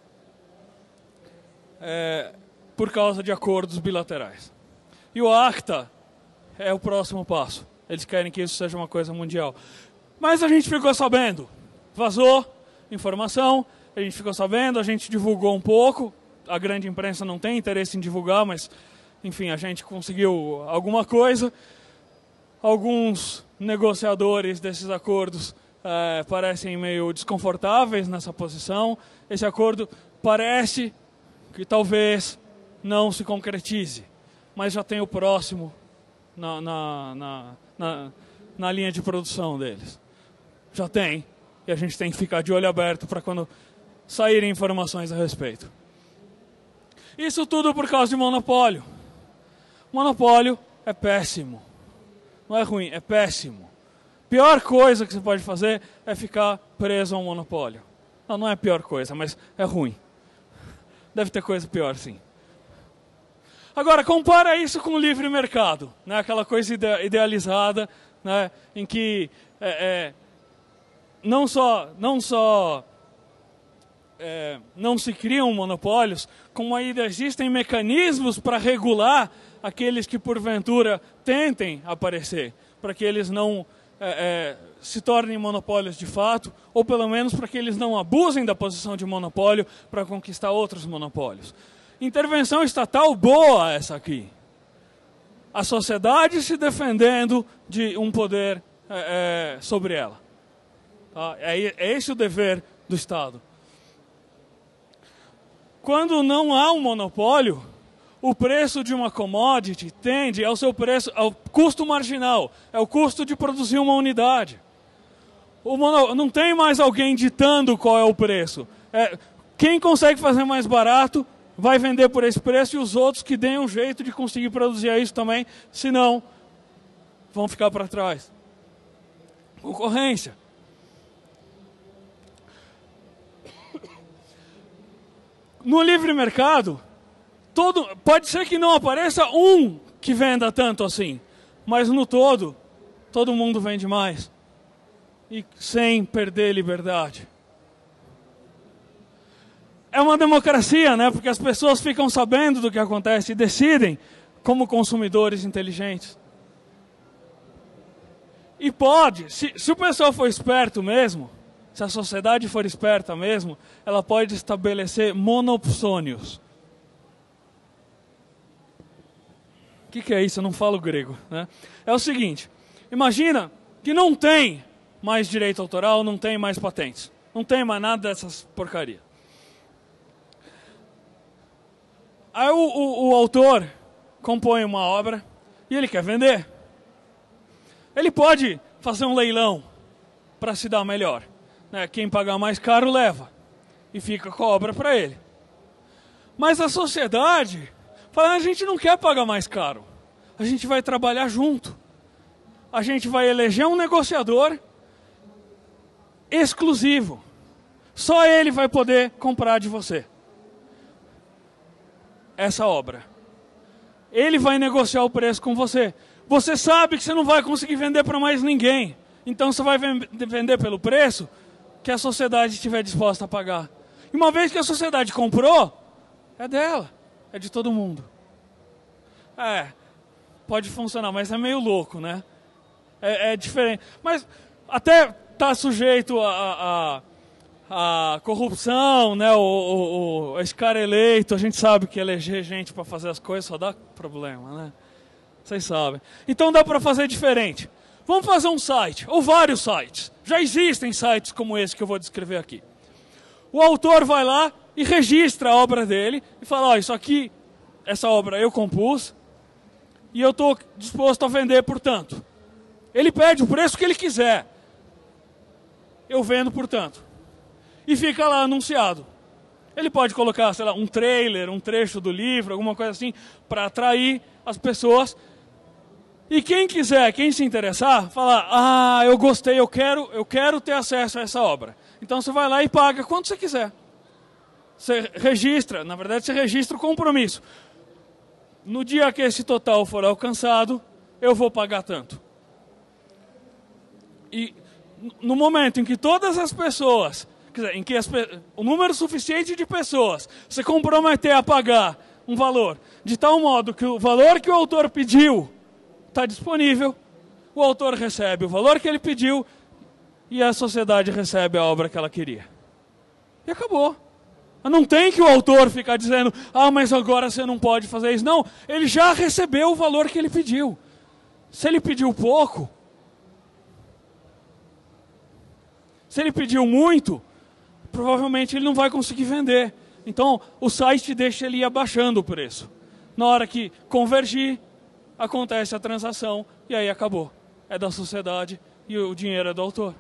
é, por causa de acordos bilaterais. E o ACTA é o próximo passo. Eles querem que isso seja uma coisa mundial. Mas a gente ficou sabendo, vazou informação, a gente ficou sabendo, a gente divulgou um pouco, a grande imprensa não tem interesse em divulgar, mas... enfim, a gente conseguiu alguma coisa. Alguns negociadores desses acordos é, parecem meio desconfortáveis nessa posição. Esse acordo parece que talvez não se concretize, mas já tem o próximo na, na, na, na, na linha de produção deles. Já tem, e a gente tem que ficar de olho aberto para quando saírem informações a respeito. Isso tudo por causa de monopólio. Monopólio é péssimo. Não é ruim, é péssimo. Pior coisa que você pode fazer é ficar preso a um monopólio. Não, não é a pior coisa, mas é ruim. Deve ter coisa pior, sim. Agora, compara isso com o livre mercado, né? Aquela coisa ide idealizada, né? Em que é, é, não só, não só é, não se criam monopólios, como ainda existem mecanismos para regular aqueles que porventura tentem aparecer, para que eles não é, é, se tornem monopólios de fato, ou pelo menos para que eles não abusem da posição de monopólio para conquistar outros monopólios. Intervenção estatal boa essa aqui. A sociedade se defendendo de um poder é, é, sobre ela. Tá? É, é esse o dever do Estado. Quando não há um monopólio, o preço de uma commodity tende ao seu preço, ao custo marginal, é o custo de produzir uma unidade. O mono, não tem mais alguém ditando qual é o preço. É, quem consegue fazer mais barato vai vender por esse preço, e os outros que deem um jeito de conseguir produzir isso também, senão vão ficar para trás. Concorrência. No livre mercado, todo, pode ser que não apareça um que venda tanto assim, mas no todo, todo mundo vende mais. E sem perder liberdade. É uma democracia, né? Porque as pessoas ficam sabendo do que acontece e decidem como consumidores inteligentes. E pode, se, se o pessoal for esperto mesmo, se a sociedade for esperta mesmo, ela pode estabelecer monopsônios. O que, que é isso? Eu não falo grego, né? É o seguinte, imagina que não tem mais direito autoral, não tem mais patentes. Não tem mais nada dessas porcarias. Aí o, o, o autor compõe uma obra e ele quer vender. Ele pode fazer um leilão para se dar melhor. Né? Quem pagar mais caro leva. E fica com a obra para ele. Mas a sociedade fala, a gente não quer pagar mais caro. A gente vai trabalhar junto. A gente vai eleger um negociador exclusivo. Só ele vai poder comprar de você essa obra. Ele vai negociar o preço com você. Você sabe que você não vai conseguir vender para mais ninguém. Então você vai vender pelo preço que a sociedade estiver disposta a pagar. E uma vez que a sociedade comprou, é dela. É de todo mundo. É, pode funcionar, mas é meio louco, né? É, é diferente. Mas até está sujeito a... a a corrupção, né, o, o, o, esse cara eleito, a gente sabe que eleger gente para fazer as coisas só dá problema, né? Vocês sabem. Então dá para fazer diferente. Vamos fazer um site, ou vários sites. Já existem sites como esse que eu vou descrever aqui. O autor vai lá e registra a obra dele e fala, ó, isso aqui, essa obra eu compus e eu estou disposto a vender por tanto. Ele pede o preço que ele quiser. Eu vendo, portanto. E fica lá anunciado. Ele pode colocar, sei lá, um trailer, um trecho do livro, alguma coisa assim, para atrair as pessoas. E quem quiser, quem se interessar, falar, ah, eu gostei, eu quero, eu quero ter acesso a essa obra. Então você vai lá e paga quanto você quiser. Você registra, na verdade você registra o compromisso. No dia que esse total for alcançado, eu vou pagar tanto. E no momento em que todas as pessoas, quer dizer, em que as, o número suficiente de pessoas se comprometer a pagar um valor, de tal modo que o valor que o autor pediu está disponível, o autor recebe o valor que ele pediu e a sociedade recebe a obra que ela queria. E acabou. Não tem que o autor ficar dizendo, ah, mas agora você não pode fazer isso. Não, ele já recebeu o valor que ele pediu. Se ele pediu pouco, se ele pediu muito, provavelmente ele não vai conseguir vender. Então, o site deixa ele ir abaixando o preço. Na hora que convergir, acontece a transação e aí acabou. É da sociedade e o dinheiro é do autor.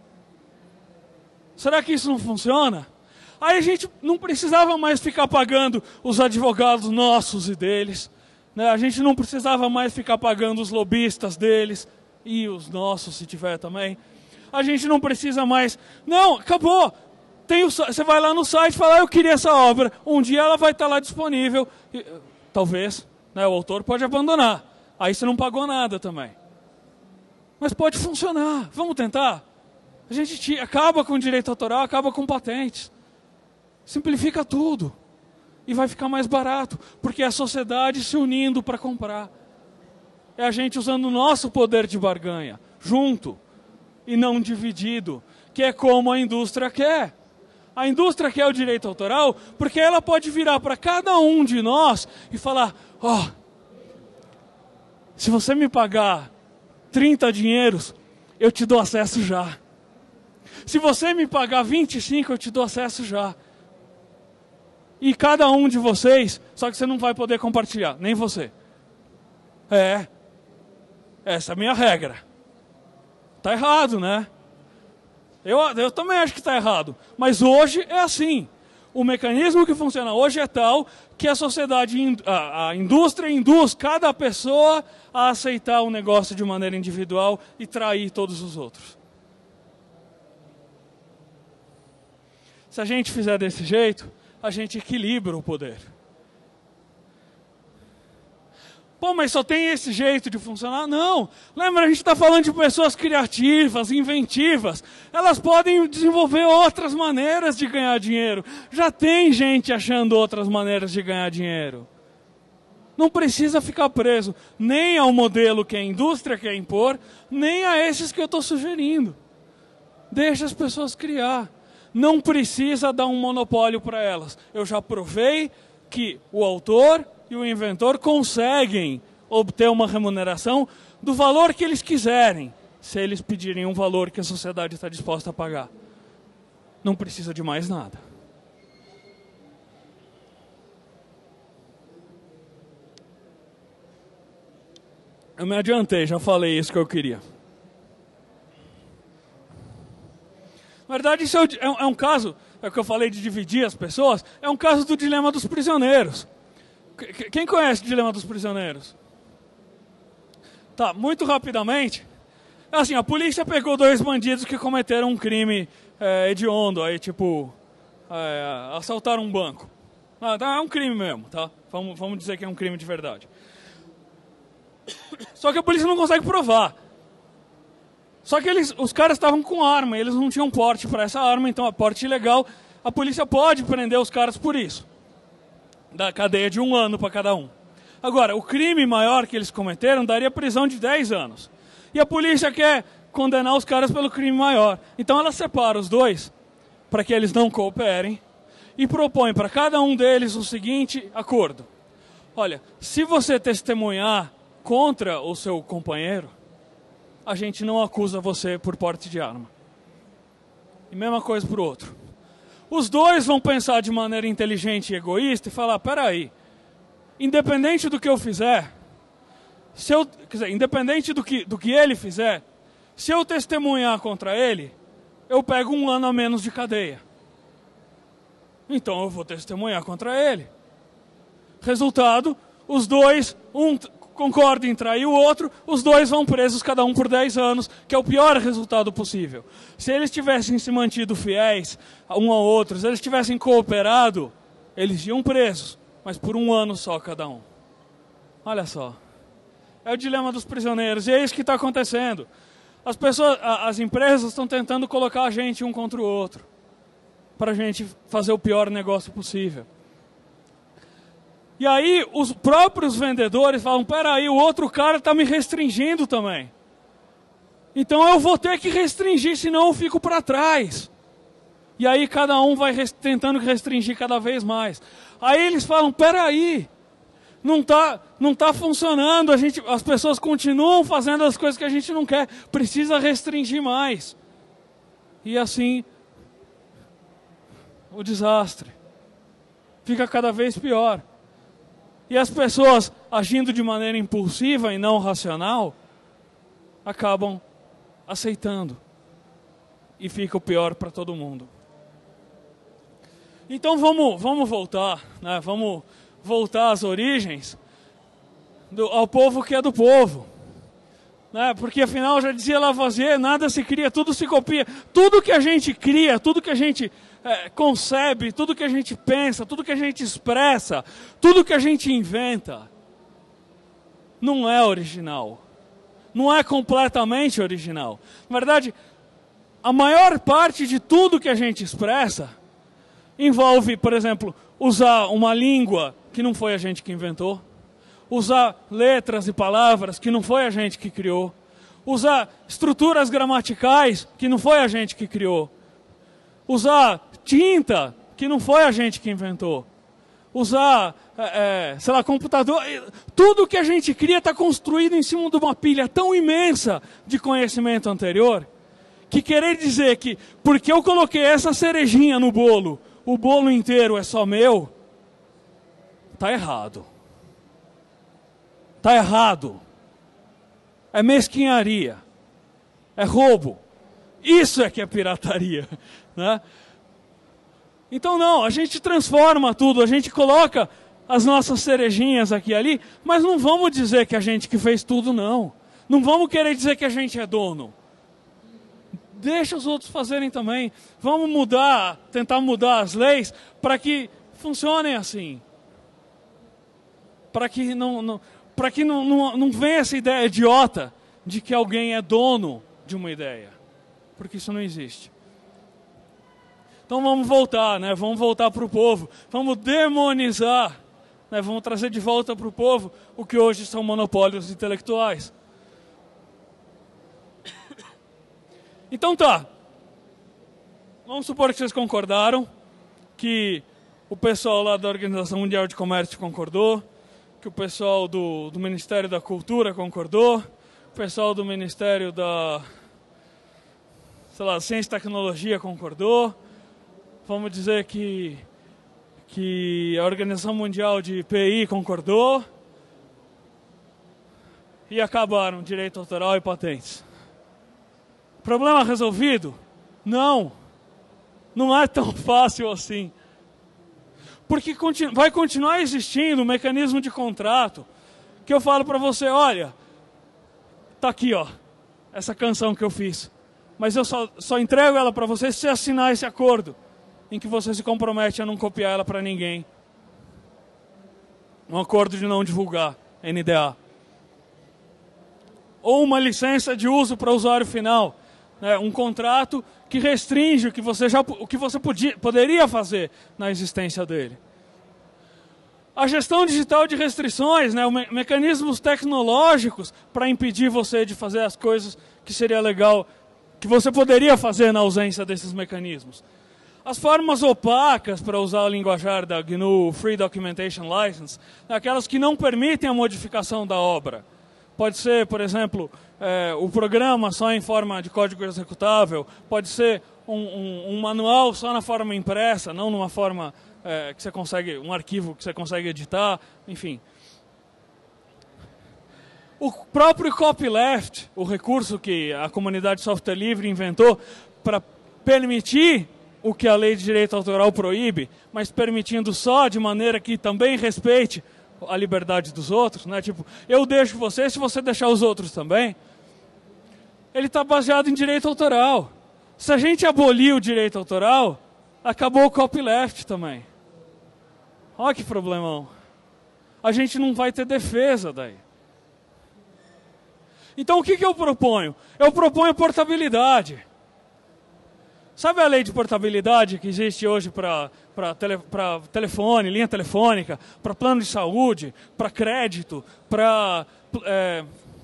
Será que isso não funciona? Aí a gente não precisava mais ficar pagando os advogados nossos e deles. Né? A gente não precisava mais ficar pagando os lobistas deles e os nossos, se tiver também. A gente não precisa mais... Não, acabou. Tem o... Você vai lá no site e fala, ah, eu queria essa obra. Um dia ela vai estar lá disponível. E, talvez, né, o autor pode abandonar. Aí você não pagou nada também. Mas pode funcionar. Vamos tentar? A gente te... acaba com o direito autoral, acaba com patentes. Simplifica tudo. E vai ficar mais barato. Porque é a sociedade se unindo para comprar. É a gente usando o nosso poder de barganha. Junto. E não dividido. Que é como a indústria quer. A indústria quer o direito autoral porque ela pode virar para cada um de nós e falar, ó, oh, se você me pagar trinta dinheiros, eu te dou acesso já. Se você me pagar vinte e cinco, eu te dou acesso já. E cada um de vocês, só que você não vai poder compartilhar, nem você. É, essa é a minha regra. Tá errado, né? Eu, eu também acho que está errado. Mas hoje é assim. O mecanismo que funciona hoje é tal que a sociedade, a, a indústria induz cada pessoa a aceitar o negócio de maneira individual e trair todos os outros. Se a gente fizer desse jeito, a gente equilibra o poder. Pô, mas só tem esse jeito de funcionar? Não. Lembra, a gente está falando de pessoas criativas, inventivas. Elas podem desenvolver outras maneiras de ganhar dinheiro. Já tem gente achando outras maneiras de ganhar dinheiro. Não precisa ficar preso nem ao modelo que a indústria quer impor, nem a esses que eu estou sugerindo. Deixa as pessoas criar. Não precisa dar um monopólio para elas. Eu já provei que o autor e o inventor conseguem obter uma remuneração do valor que eles quiserem, se eles pedirem um valor que a sociedade está disposta a pagar. Não precisa de mais nada. Eu me adiantei, já falei isso que eu queria. Na verdade, isso é um, é um caso, é o que eu falei de dividir as pessoas, é um caso do dilema dos prisioneiros. Quem conhece o dilema dos prisioneiros? Tá, muito rapidamente. Assim, a polícia pegou dois bandidos que cometeram um crime é, hediondo, aí tipo, é, assaltaram um banco. Ah, tá, é um crime mesmo, tá? Vamos, vamos dizer que é um crime de verdade. Só que a polícia não consegue provar. Só que eles, os caras estavam com arma, eles não tinham porte para essa arma, então a porte ilegal, a polícia pode prender os caras por isso. Da cadeia de um ano para cada um. Agora, o crime maior que eles cometeram daria prisão de dez anos. E a polícia quer condenar os caras pelo crime maior. Então ela separa os dois, para que eles não cooperem, e propõe para cada um deles o seguinte acordo. Olha, se você testemunhar contra o seu companheiro, a gente não acusa você por porte de arma. E mesma coisa para o outro. Os dois vão pensar de maneira inteligente e egoísta e falar, peraí, independente do que eu fizer, se eu, quer dizer, independente do que, do que ele fizer, se eu testemunhar contra ele, eu pego um ano a menos de cadeia. Então eu vou testemunhar contra ele. Resultado, os dois, um concorda em trair o outro, os dois vão presos cada um por dez anos, que é o pior resultado possível. Se eles tivessem se mantido fiéis um ao outro, se eles tivessem cooperado, eles iam presos, mas por um ano só cada um. Olha só. É o dilema dos prisioneiros, e é isso que está acontecendo. As pessoas, as empresas estão tentando colocar a gente um contra o outro, para a gente fazer o pior negócio possível. E aí os próprios vendedores falam, peraí, o outro cara está me restringindo também. Então eu vou ter que restringir, senão eu fico para trás. E aí cada um vai tentando restringir cada vez mais. Aí eles falam, peraí, não está não tá funcionando, a gente, as pessoas continuam fazendo as coisas que a gente não quer, precisa restringir mais. E assim, o desastre fica cada vez pior. E as pessoas, agindo de maneira impulsiva e não racional, acabam aceitando. E fica o pior para todo mundo. Então vamos, vamos voltar, né? Vamos voltar às origens, do, ao povo que é do povo. Né? Porque afinal, já dizia Lavoisier, nada se cria, tudo se copia. Tudo que a gente cria, tudo que a gente é, concebe, tudo que a gente pensa, tudo que a gente expressa, tudo que a gente inventa, não é original. Não é completamente original. Na verdade, a maior parte de tudo que a gente expressa envolve, por exemplo, usar uma língua que não foi a gente que inventou, usar letras e palavras que não foi a gente que criou, usar estruturas gramaticais que não foi a gente que criou, usar tinta que não foi a gente que inventou, usar, é, é, sei lá, computador. Tudo que a gente cria está construído em cima de uma pilha tão imensa de conhecimento anterior, que querer dizer que porque eu coloquei essa cerejinha no bolo, o bolo inteiro é só meu, está errado. Está errado. É mesquinharia. É roubo. Isso é que é pirataria. Né? Então não, a gente transforma tudo, a gente coloca as nossas cerejinhas aqui e ali, mas não vamos dizer que a gente que fez tudo, não. Não vamos querer dizer que a gente é dono. Deixa os outros fazerem também. Vamos mudar, tentar mudar as leis para que funcionem assim. Para que não, não, para que não, não, não venha essa ideia idiota de que alguém é dono de uma ideia. Porque isso não existe. Então vamos voltar, né? Vamos voltar para o povo. Vamos demonizar, né? Vamos trazer de volta para o povo o que hoje são monopólios intelectuais. Então tá, vamos supor que vocês concordaram, que o pessoal lá da Organização Mundial de Comércio concordou, que o pessoal do, do Ministério da Cultura concordou, o pessoal do Ministério da, sei lá, Ciência e Tecnologia concordou, vamos dizer que, que a Organização Mundial de P I concordou, e acabaram direito autoral e patentes. Problema resolvido? Não. Não é tão fácil assim. Porque continu- vai continuar existindo um mecanismo de contrato que eu falo para você, olha, tá aqui, ó, essa canção que eu fiz. Mas eu só, só entrego ela para você se você assinar esse acordo em que você se compromete a não copiar ela para ninguém. Um acordo de não divulgar, N D A. Ou uma licença de uso para o usuário final. É, um contrato que restringe o que você, já, o que você podia, poderia fazer na existência dele. A gestão digital de restrições, né, me, mecanismos tecnológicos para impedir você de fazer as coisas que seria legal, que você poderia fazer na ausência desses mecanismos. As formas opacas, para usar o linguajar da G N U Free Documentation License, aquelas que não permitem a modificação da obra. Pode ser, por exemplo, é, o programa só em forma de código executável, pode ser um, um, um manual só na forma impressa, não numa forma é, que você consegue, um arquivo que você consegue editar, enfim. O próprio copyleft, o recurso que a comunidade de software livre inventou para permitir o que a lei de direito autoral proíbe, mas permitindo só de maneira que também respeite a liberdade dos outros, né? Tipo, eu deixo você se você deixar os outros também. Ele está baseado em direito autoral. Se a gente abolir o direito autoral, acabou o copyleft também. Olha que problemão. A gente não vai ter defesa daí. Então o que, que eu proponho? Eu proponho portabilidade. Sabe a lei de portabilidade que existe hoje para tele, telefone, linha telefônica, para plano de saúde, para crédito, para... É...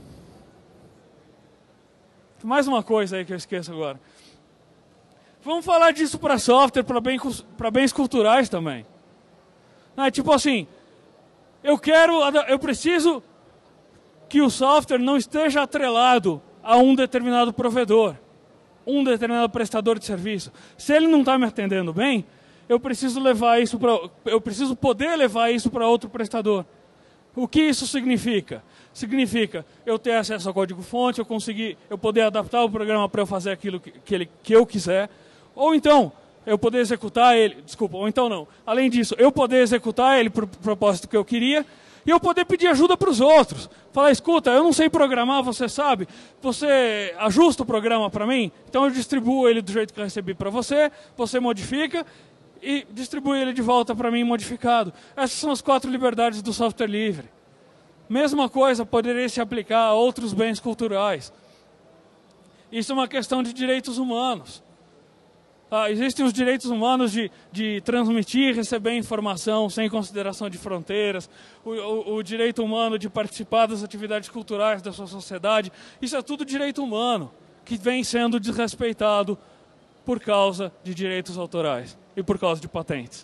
Mais uma coisa aí que eu esqueço agora. Vamos falar disso para software, para bem, para bens culturais também. É tipo assim, eu quero, eu preciso que o software não esteja atrelado a um determinado provedor, um determinado prestador de serviço. Se ele não está me atendendo bem, eu preciso levar isso para, eu preciso poder levar isso para outro prestador. O que isso significa? Significa eu ter acesso ao código-fonte, eu conseguir, eu poder adaptar o programa para eu fazer aquilo que, que, ele, que eu quiser, ou então eu poder executar ele, desculpa, ou então não. Além disso, eu poder executar ele para o propósito que eu queria, e eu poder pedir ajuda para os outros. Falar, escuta, eu não sei programar, você sabe, você ajusta o programa para mim, então eu distribuo ele do jeito que eu recebi para você, você modifica e distribui ele de volta para mim modificado. Essas são as quatro liberdades do software livre. Mesma coisa poderia se aplicar a outros bens culturais. Isso é uma questão de direitos humanos. Ah, existem os direitos humanos de, de transmitir e receber informação sem consideração de fronteiras, o, o, o direito humano de participar das atividades culturais da sua sociedade. Isso é tudo direito humano, que vem sendo desrespeitado por causa de direitos autorais e por causa de patentes.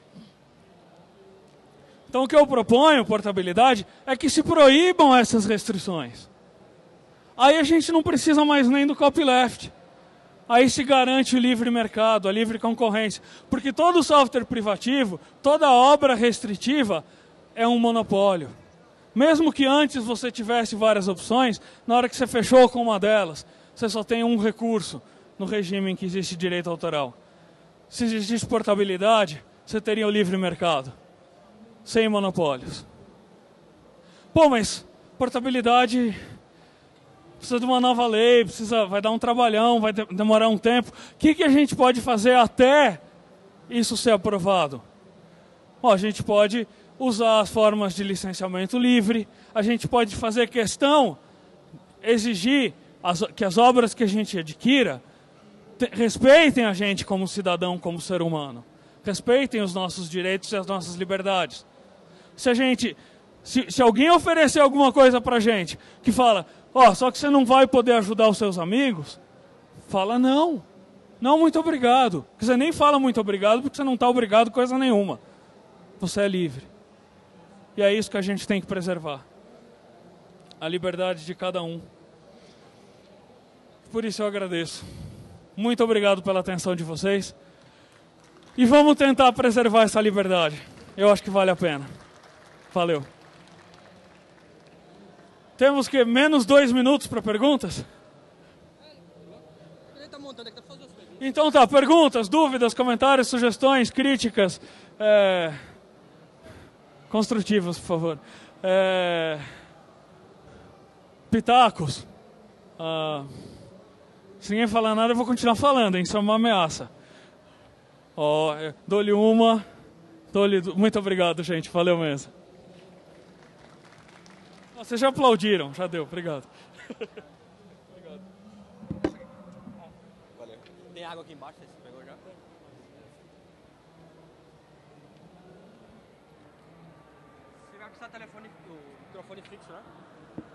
Então o que eu proponho, portabilidade, é que se proíbam essas restrições. Aí a gente não precisa mais nem do copyleft. Aí se garante o livre mercado, a livre concorrência. Porque todo software privativo, toda obra restritiva é um monopólio. Mesmo que antes você tivesse várias opções, na hora que você fechou com uma delas, você só tem um recurso no regime em que existe direito autoral. Se existisse portabilidade, você teria o livre mercado, sem monopólios. Pô, mas portabilidade... precisa de uma nova lei, precisa, vai dar um trabalhão, vai de, demorar um tempo. O que, que a gente pode fazer até isso ser aprovado? Bom, a gente pode usar as formas de licenciamento livre, a gente pode fazer questão, exigir as, que as obras que a gente adquira te, respeitem a gente como cidadão, como ser humano. Respeitem os nossos direitos e as nossas liberdades. Se a gente, se, se alguém oferecer alguma coisa pra gente que fala... ó, oh, só que você não vai poder ajudar os seus amigos? Fala não. Não, muito obrigado. Você nem fala muito obrigado porque você não está obrigado a coisa nenhuma. Você é livre. E é isso que a gente tem que preservar. A liberdade de cada um. Por isso eu agradeço. Muito obrigado pela atenção de vocês. E vamos tentar preservar essa liberdade. Eu acho que vale a pena. Valeu. Temos que menos dois minutos para perguntas? Então tá, perguntas, dúvidas, comentários, sugestões, críticas, é... construtivas, por favor. É... Pitacos. Ah... Se ninguém falar nada, eu vou continuar falando, hein? Isso é uma ameaça. Ó, oh, dou-lhe uma, dou-lhe... Muito obrigado, gente, valeu mesmo. Vocês já aplaudiram, já deu, obrigado. Obrigado. Valeu. Tem água aqui embaixo, você pegou já? Você vai precisar do telefone, do microfone fixo, né?